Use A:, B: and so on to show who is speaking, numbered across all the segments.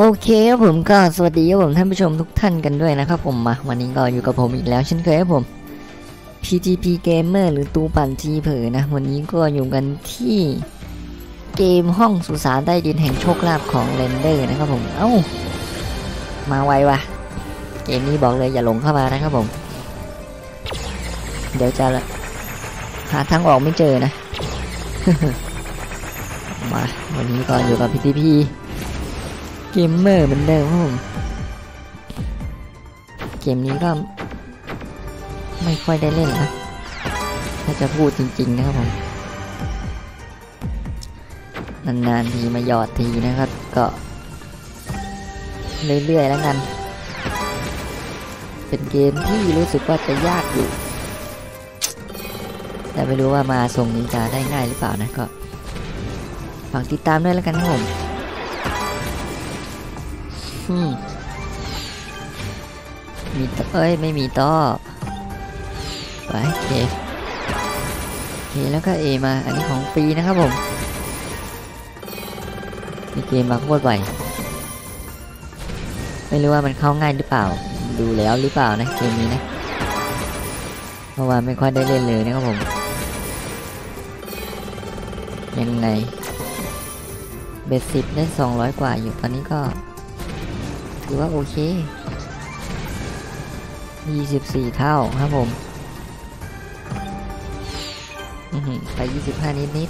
A: เคครับผมก็สวัสดีครับผมท่านผู้ชมทุกท่านกันด้วยนะครับผมมาวันนี้ก็อยู่กับผมอีกแล้วเช่นเคยครับผม PTP Gamer หรือตูปั่นจีเผยนะวันนี้ก็อยู่กันที่เกมห้องสุสานใต้ดินแห่งโชคลาภของเรนเดอร์นะครับผมมาไวว่ะเกมนี้บอกเลยอย่าหลงเข้ามานะครับผมเดี๋ยวจะหาทางออกไม่เจอนะ มาวันนี้ก็อยู่กับ PTPเกมเมอร์เหมือนเดิมครับผมเกมนี้ก็ไม่ค่อยได้เล่นนะถ้าจะพูดจริงๆนะครับผมนานๆทีมาหยอดทีนะครับก็เรื่อยๆแล้วกันเป็นเกมที่รู้สึกว่าจะยากอยู่แต่ไม่รู้ว่ามาส่งนี้จะได้ง่ายหรือเปล่านะก็ฝากติดตามด้วยแล้วกันครับผมมีไม่มีต่อไปเคแล้วก็มาอันนี้ของฟรีนะครับผมมีเกมมาโคตรไวไม่รู้ว่ามันเข้าง่ายหรือเปล่าดูแล้วหรือเปล่านะเกมนี้นะเพราะว่าไม่ค่อยได้เล่นเลยนะครับผมยังไงเบส10ได้200กว่าอยู่ตอนนี้ก็ถือว่าโอเค24เท่าครับผมไป25นิด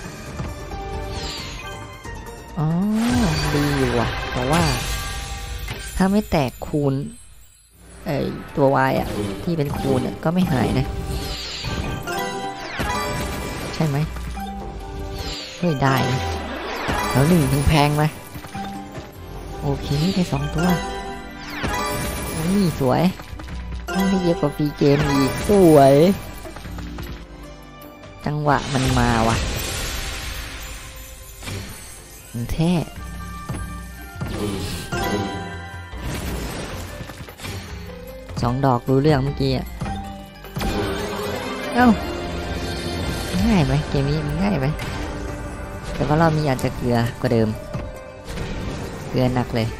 A: อ๋อดีอยู่ว่ะแต่ว่าถ้าไม่แตกคูณตัว Y อ่ะที่เป็นคูณก็ไม่หายนะใช่ไหมเฮ้ยได้นะแล้ว1ถึงแพงไหมโอเคได้2ตัวนี่สวยได้เยอะกว่าฟรีเกมอีกสวยจังหวะมันมาว่ะมันแท้2 ดอกรู้เรื่องเมื่อกี้ง่ายไหมเกมนี้มันง่ายไหมแต่ว่ารอบนี้อาจจะเกลือกว่าเดิมเกลือหนักเลย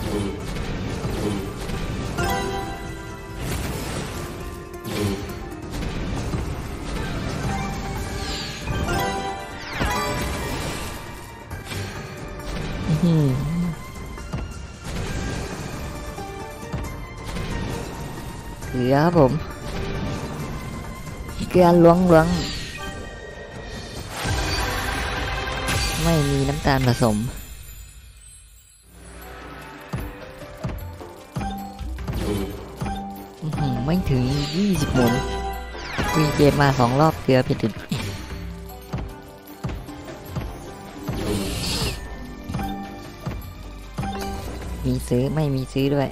A: เกลือครับผมเกลือล้วงไม่มีน้ำตาลผสมไม่ถึง20หมุนวีเกมมา2 รอบเกลือไปถึงมีซื้อไม่มีซื้อด้วย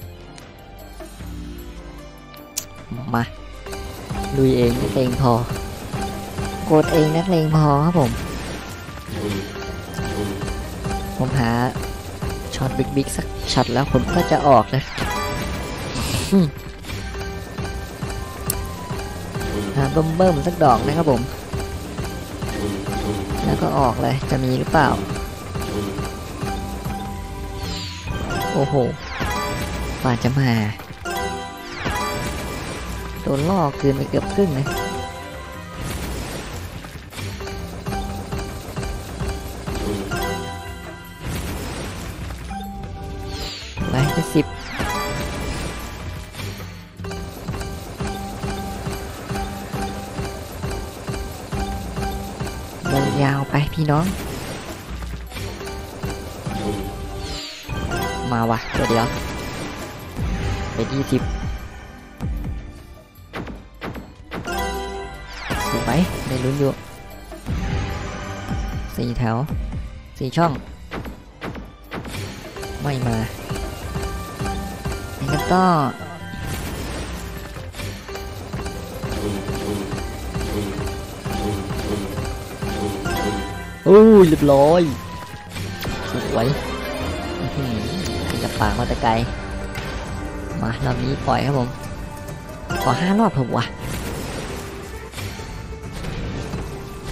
A: มาลุยเองนักเลงพอกดเองนักเลงพอครับผมหาช็อตบิ๊กสักช็อตแล้วผมก็จะออกนะหาเบิ่มสักดอกนะครับผมแล้วก็ออกเลยจะมีหรือเปล่าโอ้โหกว่าจะมาโดนล่อคืนไปเกือบครึ่งเลยไปจะ10ยาวไปพี่น้องมาว่ะเดี๋ยวไป20สวยได้ลุ้นอยู่4 แถว4 ช่องไม่มานี่ก็ต่อเรียบร้อยสวยจับปากมาแต่ไกลมารอบนี้ปล่อยครับผมขอ5 รอบผมว่ะ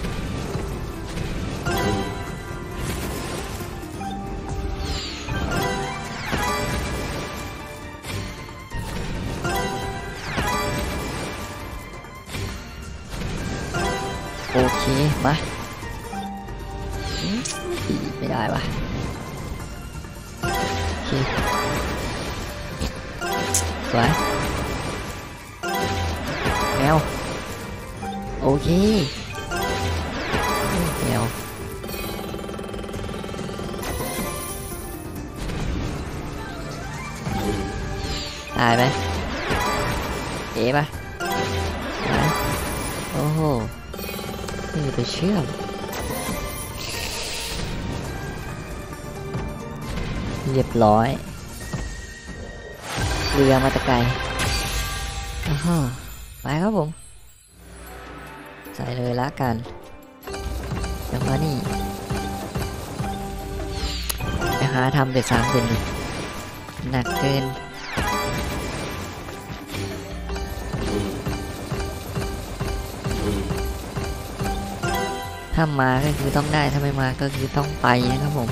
A: ไโอเคมาไม่ได้วะโอเคสวยแมวโอเคแมวตายไหมเอ๋ปะโอ้โหนี่ไปเชื่อมเรียบร้อยเรือมาตะไกลโอ้โหไปครับผมใส่เลยละกันจังหวะนี้ไปหาทำเบ็ด3เป็นหนักเกินถ้ามาก็คือต้องได้ถ้าไม่มาก็คือต้องไปนะครับผม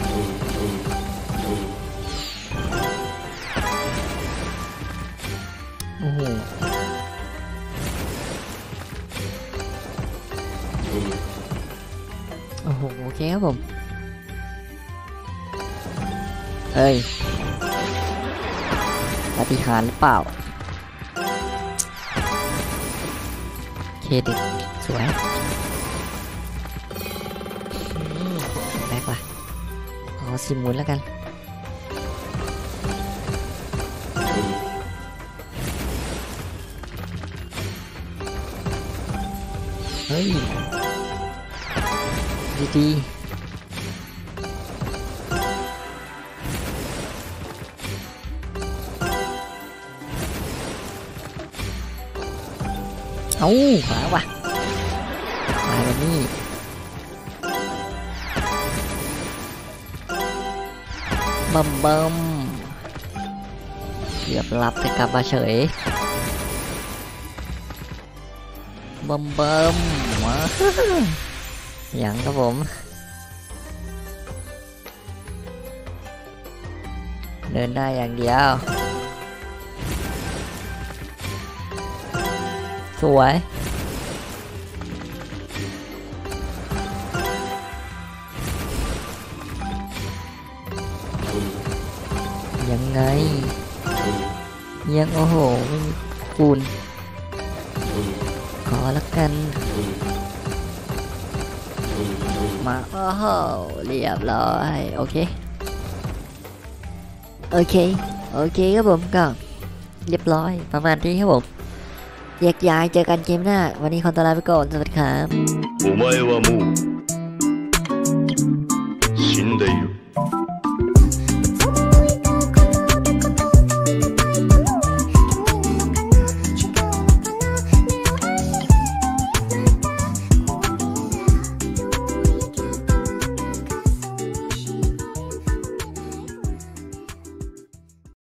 A: โอ้โหโอ้โหโอเคครับผมเอ้ยปาฏิหาริย์หรือเปล่าเครดิตสวยแบกว่ะเอา10 หมุนแล้วกันเฮ้ยดีเอามาว่ะมาแบบนี้บัมเกือบรับแต่กลับมาเฉยบัมมาอย่างครับผมเดินได้อย่างเดียวสวยยังไงยังโอ้โหไม่มีคูณขอละกันมาโอ้โหเรียบร้อยโอเคครับผมก็เรียบร้อยประมาณนี้ครับผมแยกย้ายเจอกันเกมหน้าวันนี้ขอตัวลาไปก่อนสวัสดีครับ